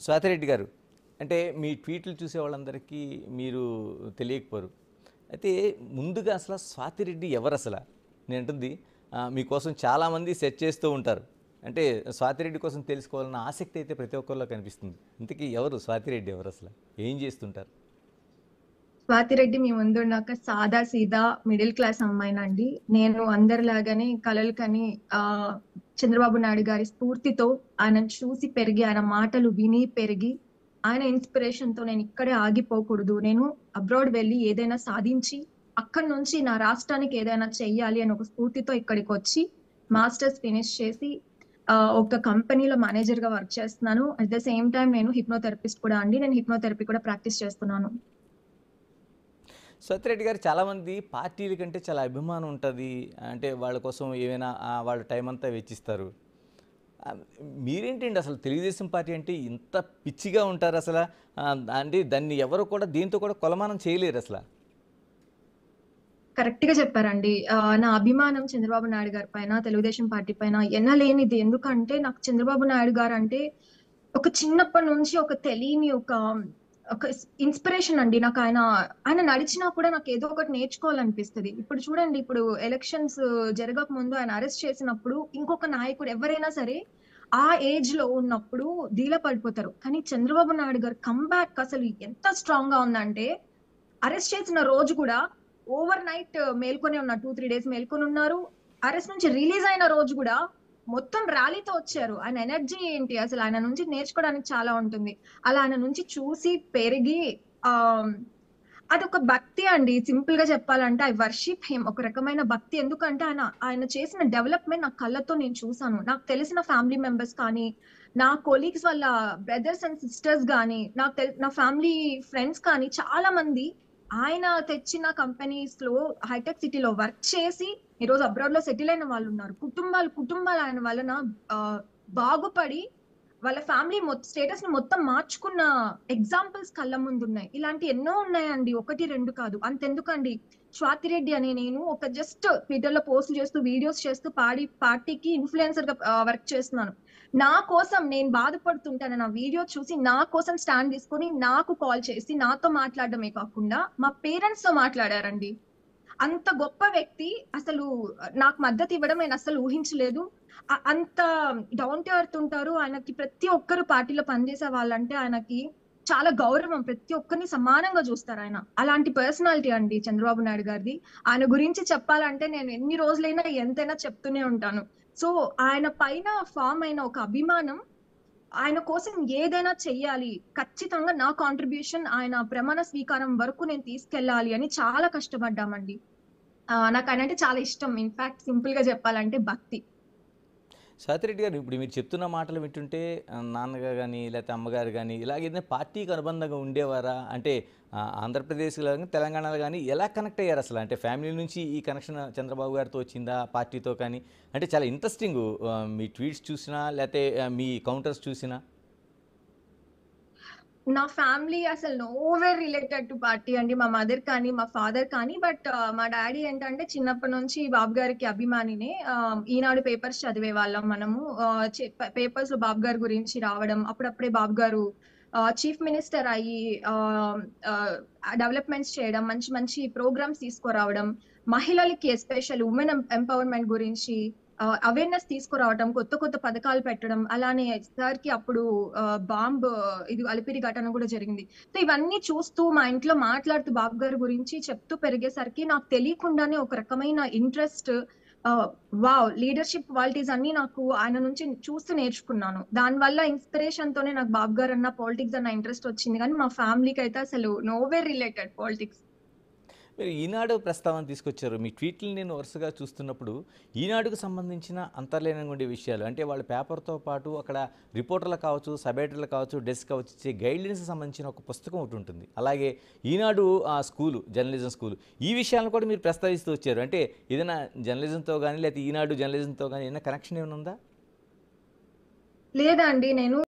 స్వాతిరెడ్డి గారు, అంటే మీ ట్వీట్లు చూసే వాళ్ళందరికీ మీరు తెలియకపోరు. అయితే ముందుగా అసలు స్వాతిరెడ్డి ఎవరసల? నేనంటుంది మీకోసం చాలామంది సెర్చ్ చేస్తూ ఉంటారు. అంటే స్వాతిరెడ్డి కోసం తెలుసుకోవాలన్న ఆసక్తి అయితే ప్రతి ఒక్కరిలో కనిపిస్తుంది. ఇంతకీ ఎవరు స్వాతిరెడ్డి ఎవరసల? ఏం చేస్తుంటారు? స్వాతిరెడ్డి మీ ముందున్నాక సాదా సీదా మిడిల్ క్లాస్ అమ్మాయినండి. నేను అందరిలాగానే కలలు కని ఆ చంద్రబాబు నాయుడు గారి స్ఫూర్తితో ఆయనను చూసి పెరిగి, ఆయన మాటలు విని పెరిగి, ఆయన ఇన్స్పిరేషన్ తో నేను ఇక్కడే ఆగిపోకూడదు. నేను అబ్రాడ్ వెళ్ళి ఏదైనా సాధించి అక్కడి నుంచి నా రాష్ట్రానికి ఏదైనా చెయ్యాలి అని ఒక స్ఫూర్తితో ఇక్కడికి వచ్చి మాస్టర్స్ ఫినిష్ చేసి ఒక కంపెనీలో మేనేజర్ గా వర్క్ చేస్తున్నాను. అట్ ద సేమ్ టైం నేను హిప్నోథెరపిస్ట్ కూడా అండి. నేను హిప్నోథెరపీ కూడా ప్రాక్టీస్ చేస్తున్నాను. సత్యరెడ్డి గారు, చాలామంది పార్టీల కంటే చాలా అభిమానం ఉంటుంది. అంటే వాళ్ళ కోసం ఏమైనా వాళ్ళ టైం అంతా వెచ్చిస్తారు. ఆ, మీరేంటండి అసలు తెలుగుదేశం పార్టీ అంటే ఇంత పిచ్చిగా ఉంటారు అసలు? అంటే దాన్ని ఎవరు కూడా దీంతో కూడా కొలమానం చేయలేరు అసలు. కరెక్ట్ గా చెప్పారండి. నా అభిమానం చంద్రబాబు నాయుడు గారి పైన, తెలుగుదేశం పార్టీ పైన ఎన్నలేనిది. ఎందుకంటే నాకు చంద్రబాబు నాయుడు గారు అంటే ఒక చిన్నప్పటి నుంచి ఒక తెలియని ఒక ఇన్స్పిరేషన్ అండి. నాకు ఆయన నడిచినా కూడా నాకు ఏదో ఒకటి నేర్చుకోవాలనిపిస్తుంది. ఇప్పుడు చూడండి, ఇప్పుడు ఎలక్షన్స్ జరగక ముందు ఆయన అరెస్ట్ చేసినప్పుడు ఇంకొక నాయకుడు ఎవరైనా సరే ఆ ఏజ్ లో ఉన్నప్పుడు డీలా పడిపోతారు. కానీ చంద్రబాబు నాయుడు గారు కంబ్యాక్ అసలు ఎంత స్ట్రాంగ్ గా ఉందంటే, అరెస్ట్ చేసిన రోజు కూడా ఓవర్ నైట్ మేల్కొని ఉన్నారు. 2-3 డేస్ మేల్కొని ఉన్నారు. అరెస్ట్ నుంచి రిలీజ్ అయిన రోజు కూడా మొత్తం ర్యాలీతో వచ్చారు. ఆయన ఎనర్జీ ఏంటి అసలు, ఆయన నుంచి నేర్చుకోవడానికి చాలా ఉంటుంది. అలా ఆయన నుంచి చూసి పెరిగి ఆ అదొక భక్తి అండి. సింపుల్ గా చెప్పాలంటే ఐ వర్షిప్ హిమ్. ఒక రకమైన భక్తి. ఎందుకంటే ఆయన ఆయన చేసిన డెవలప్మెంట్ నా కళ్ళతో నేను చూసాను. నాకు తెలిసిన ఫ్యామిలీ మెంబర్స్ కానీ, నా కొలీగ్స్ వాళ్ళ బ్రదర్స్ అండ్ సిస్టర్స్ కానీ, నా ఫ్యామిలీ ఫ్రెండ్స్ కానీ చాలా మంది ఆయన తెచ్చిన కంపెనీస్ లో హైటెక్ సిటీలో వర్క్ చేసి ఈ రోజు అబ్రాడ్ లో సెటిల్ అయిన వాళ్ళు ఉన్నారు. కుటుంబాలు ఆయన వలన ఆ, బాగుపడి వాళ్ళ ఫ్యామిలీ స్టేటస్ ని మొత్తం మార్చుకున్న ఎగ్జాంపుల్స్ కళ్ళ ముందు ఉన్నాయి. ఇలాంటి ఎన్నో ఉన్నాయండి, ఒకటి రెండు కాదు. అంతెందుకండి, స్వాతిరెడ్డి అనే నేను ఒక జస్ట్ ట్విట్టర్ లో పోస్ట్ చేస్తూ వీడియోస్ చేస్తూ పార్టీకి ఇన్ఫ్లుయెన్సర్ గా వర్క్ చేస్తున్నాను. నా కోసం నేను బాధపడుతుంటాను, నా వీడియో చూసి నా కోసం స్టాండ్ తీసుకొని నాకు కాల్ చేసి నాతో మాట్లాడడమే కాకుండా మా పేరెంట్స్ తో మాట్లాడారండి. అంత గొప్ప వ్యక్తి అసలు నాకు మద్దతు ఇవ్వడం నేను అసలు ఊహించలేదు. అంత డౌన్ టు ఎర్త్ ఉంటారు. ఆయనకి ప్రతి ఒక్కరు పార్టీలో పనిచేసే వాళ్ళంటే ఆయనకి చాలా గౌరవం. ప్రతి ఒక్కరిని సమానంగా చూస్తారు ఆయన. అలాంటి పర్సనాలిటీ అండి చంద్రబాబు నాయుడు గారిది. ఆయన గురించి చెప్పాలంటే నేను ఎన్ని రోజులైనా ఎంతైనా చెప్తూనే ఉంటాను. సో ఆయన పైన ఫామ్ అయిన ఒక అభిమానం, ఆయన కోసం ఏదైనా చెయ్యాలి, ఖచ్చితంగా నా కాంట్రిబ్యూషన్ ఆయన ప్రమాణ స్వీకారం వరకు నేను తీసుకెళ్ళాలి అని చాలా కష్టపడ్డామండి. నాకు ఆయన అంటే చాలా ఇష్టం. ఇన్ఫాక్ట్ సింపుల్ గా చెప్పాలంటే భక్తి. స్వాతిరెడ్డి గారు, ఇప్పుడు మీరు చెప్తున్న మాటలు వింటుంటే నాన్నగారు కానీ లేకపోతే అమ్మగారు కానీ ఇలాగేదైనా పార్టీకి అనుబంధంగా ఉండేవారా? అంటే ఆంధ్రప్రదేశ్లో కానీ తెలంగాణలో కానీ ఎలా కనెక్ట్ అయ్యారు అసలు? అంటే ఫ్యామిలీ నుంచి ఈ కనెక్షన్ చంద్రబాబు గారితో వచ్చిందా, పార్టీతో కానీ? అంటే చాలా ఇంట్రెస్టింగ్ మీ ట్వీట్స్ చూసినా లేకపోతే మీ కౌంటర్స్ చూసినా. నా ఫ్యామిలీ అసలు నోవేర్ రిలేటెడ్ టు పార్టీ అండి. మా మదర్ కానీ మా ఫాదర్ కానీ. బట్ మా డాడీ ఏంటంటే చిన్నప్పటి నుంచి బాబు గారికి అభిమానినే. ఈనాడు పేపర్స్ చదివే వాళ్ళం మనము. పేపర్స్ లో బాబు గారి గురించి రావడం, అప్పుడప్పుడే బాబు గారు చీఫ్ మినిస్టర్ అయ్యి డెవలప్మెంట్స్ చేయడం, మంచి మంచి ప్రోగ్రామ్స్ తీసుకురావడం, మహిళలకి ఎస్పెషల్ ఉమెన్ ఎంపవర్మెంట్ గురించి అవేర్నెస్ తీసుకురావడం, కొత్త కొత్త పథకాలు పెట్టడం. అలానే సార్ కి అప్పుడు బాంబ్ ఇది అలిపిరి ఘటన కూడా జరిగింది. సో ఇవన్నీ చూస్తూ మా ఇంట్లో మాట్లాడుతూ బాబు గారి గురించి చెప్తూ పెరిగేసరికి నాకు తెలియకుండానే ఒక రకమైన ఇంట్రెస్ట్, వావ్, లీడర్షిప్ క్వాలిటీస్ అన్ని నాకు ఆయన నుంచి చూస్తూ నేర్చుకున్నాను. దాని వల్ల ఇన్స్పిరేషన్ తోనే నాకు బాబు గారు అన్న పాలిటిక్స్ అన్న ఇంట్రెస్ట్ వచ్చింది. కానీ మా ఫ్యామిలీకి అయితే అసలు నోవేర్ రిలేటెడ్ పాలిటిక్స్. మీరు ఈనాడు ప్రస్తావన తీసుకొచ్చారు. మీ ట్వీట్లు నేను వరుసగా చూస్తున్నప్పుడు ఈనాడుకు సంబంధించిన అంతర్లీనంగా ఉండే విషయాలు, అంటే వాళ్ళ పేపర్తో పాటు అక్కడ రిపోర్టర్లు కావచ్చు, సబ్ ఎడిటర్లు కావచ్చు, డెస్క్ కావచ్చు, ఇచ్చే గైడ్లైన్స్ సంబంధించిన ఒక పుస్తకం ఒకటి ఉంటుంది. అలాగే ఈనాడు స్కూలు, జర్నలిజం స్కూలు, ఈ విషయాలను కూడా మీరు ప్రస్తావిస్తూ వచ్చారు. అంటే ఏదైనా జర్నలిజంతో కానీ లేకపోతే ఈనాడు జర్నలిజంతో కానీ ఏదైనా కనెక్షన్ ఏమైనా ఉందా? లేదండి, నేను